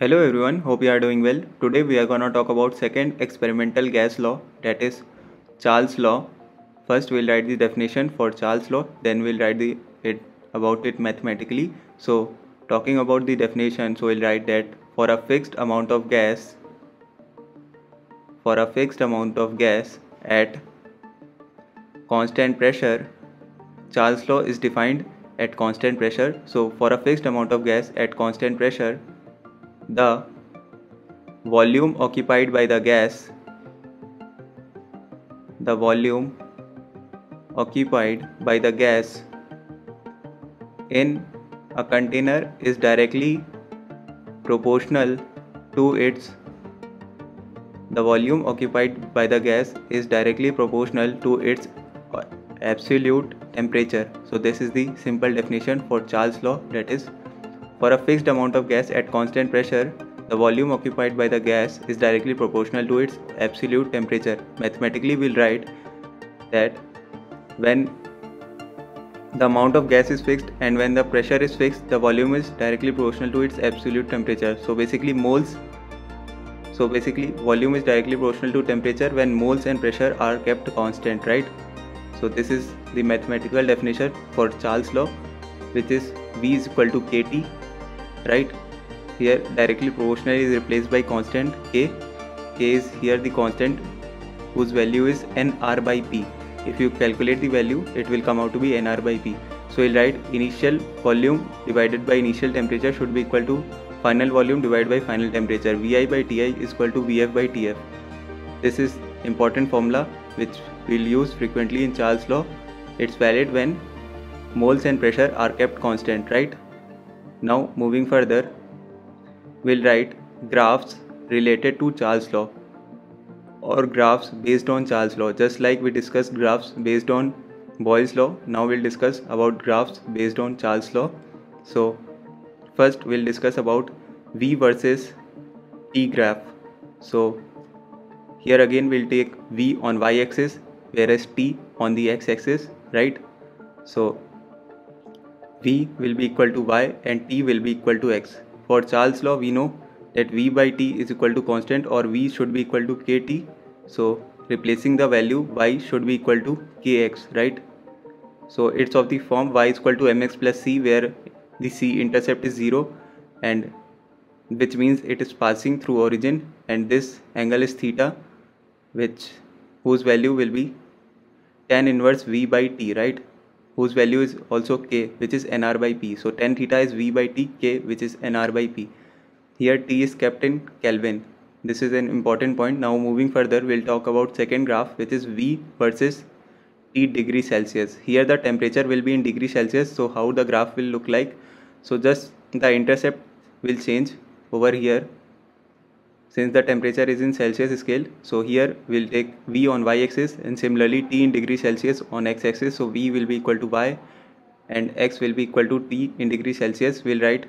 Hello everyone, hope you are doing well. Today we are gonna talk about second experimental gas law, that is Charles law. First we'll write the definition for Charles law, then we'll write about it mathematically. So talking about the definition, so we'll write that for a fixed amount of gas at constant pressure, Charles law is defined at constant pressure. So for a fixed amount of gas at constant pressure, the volume occupied by the gas in a container is directly proportional to its absolute temperature. So this is the simple definition for Charles law, that is for a fixed amount of gas at constant pressure, the volume occupied by the gas is directly proportional to its absolute temperature. Mathematically, we'll write that when the amount of gas is fixed and when the pressure is fixed, the volume is directly proportional to its absolute temperature. So basically volume is directly proportional to temperature when moles and pressure are kept constant, right? So this is the mathematical definition for Charles law, which is V is equal to kT, right? Here directly proportional is replaced by constant K. K is here the constant whose value is nR by P. If you calculate the value, it will come out to be nR by P. So we'll write initial volume divided by initial temperature should be equal to final volume divided by final temperature. Vi by Ti is equal to Vf by Tf. This is important formula which we'll use frequently in Charles law. It's valid when moles and pressure are kept constant, right? Now moving further, we'll write graphs related to Charles law or graphs based on Charles law. Just like we discussed graphs based on Boyle's law, now we'll discuss about graphs based on Charles law. So first we'll discuss about V versus T graph. So here again we'll take V on y-axis whereas T on the x-axis, right? So V will be equal to y and T will be equal to x. For Charles law, we know that V by T is equal to constant or V should be equal to KT. So replacing the value y should be equal to Kx, right? So it's of the form y is equal to mx plus c, where the c intercept is 0 and which means it is passing through origin, and this angle is theta, whose value will be tan inverse V by T, right? Whose value is also K, which is nR by P. So tan theta is V by T, K which is nR by P. Here T is kept in Kelvin. This is an important point. Now moving further, we'll talk about second graph, which is V versus T degree Celsius. Here the temperature will be in degree Celsius. So how the graph will look like? So just the intercept will change over here since the temperature is in Celsius scale. So here we'll take V on y-axis and similarly T in degree Celsius on x-axis. So V will be equal to y and x will be equal to T in degree Celsius. We'll write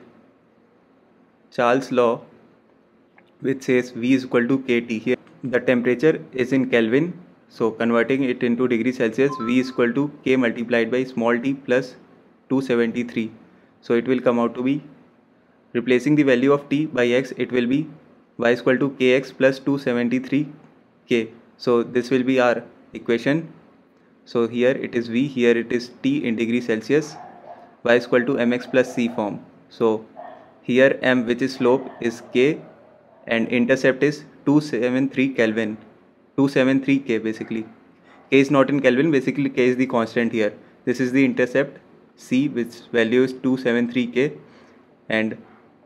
Charles law, which says V is equal to KT. Here the temperature is in Kelvin, so converting it into degree Celsius, V is equal to K multiplied by small t plus 273. So it will come out to be, replacing the value of T by x, it will be y is equal to kx plus 273k. So this will be our equation. So here it is V, here it is T in degree Celsius, y is equal to mx plus c form. So here m, which is slope, is k and intercept is 273 Kelvin, 273k basically. K is not in Kelvin, basically k is the constant here. This is the intercept c, which value is 273k, and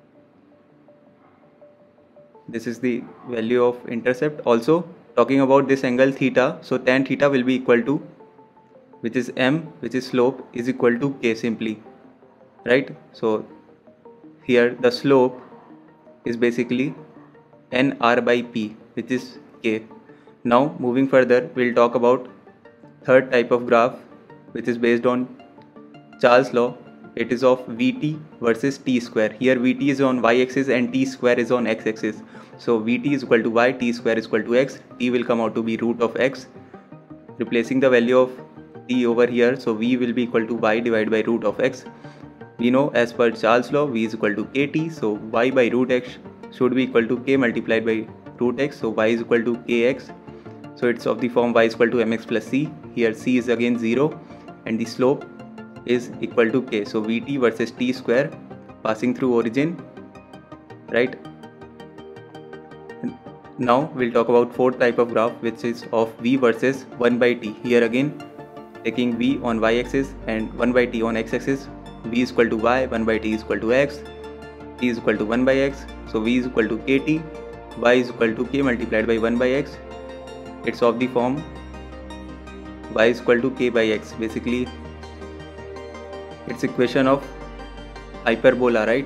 this is the value of intercept. Also talking about this angle theta, so tan theta will be equal to, which is m, which is slope, is equal to k simply, right? So here the slope is basically nR by P, which is k. Now moving further, we'll talk about third type of graph, which is based on Charles law. It is of Vt versus T square. Here Vt is on y-axis and T square is on x-axis. So Vt is equal to y, T square is equal to x. T will come out to be root of x. Replacing the value of T over here, so V will be equal to y divided by root of x. We know as per Charles law, V is equal to KT. So y by root x should be equal to k multiplied by root x, so y is equal to kx. So it's of the form y is equal to mx plus c. Here c is again 0 and the slope is equal to k. So vt versus t square passing through origin, right? Now we'll talk about fourth type of graph, which is of v versus 1 by t. Here again taking v on y-axis and 1 by t on x-axis. V is equal to y, 1 by t is equal to x, t is equal to 1 by x. So v is equal to kt, y is equal to k multiplied by 1 by x. It's of the form y is equal to k by x. Basically it's equation of hyperbola, right?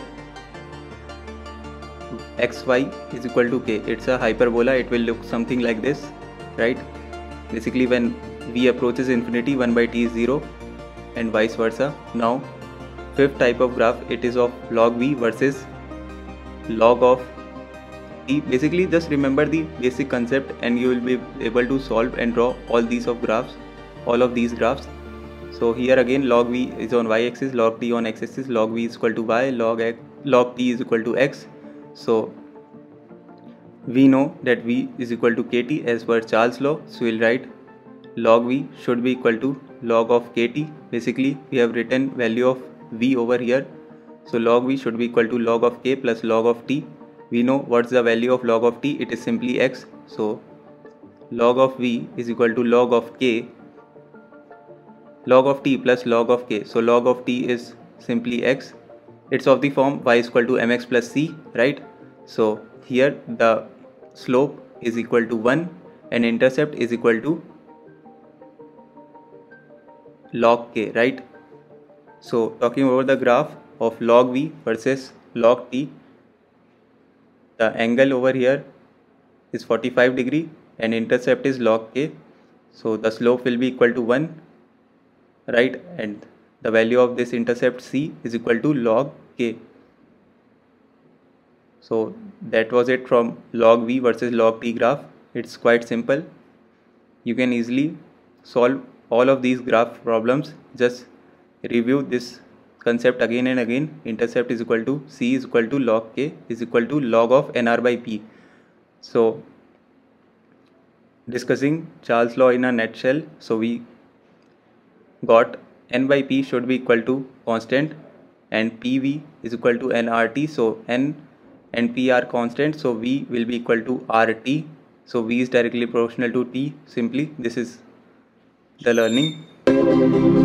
xy is equal to k. It's a hyperbola. It will look something like this, right? Basically when v approaches infinity, 1 by t is 0 and vice versa. Now fifth type of graph, it is of log v versus log of t. Basically just remember the basic concept and you will be able to solve and draw all of these graphs. So here again log v is on y-axis, log t on x-axis, log v is equal to y, log t is equal to x. So we know that v is equal to kt as per Charles' law. So we'll write log v should be equal to log of kt. Basically we have written value of v over here. So log v should be equal to log of k plus log of t. We know what's the value of log of t. It is simply x. So log of v is equal to log of k, log of t plus log of k. So log of t is simply x. It's of the form y is equal to mx plus c, right? So here the slope is equal to 1 and intercept is equal to log k, right? So talking about the graph of log v versus log t, the angle over here is 45 degree and intercept is log k. So the slope will be equal to 1, right? And the value of this intercept c is equal to log k. So that was it from log v versus log t graph. It's quite simple. You can easily solve all of these graph problems. Just review this concept again and again. Intercept is equal to c is equal to log k is equal to log of nr by p. So discussing Charles' law in a nutshell, so we got n by p should be equal to constant and pv is equal to nRT. So n and p are constant, so v will be equal to RT. So v is directly proportional to t. Simply this is the learning.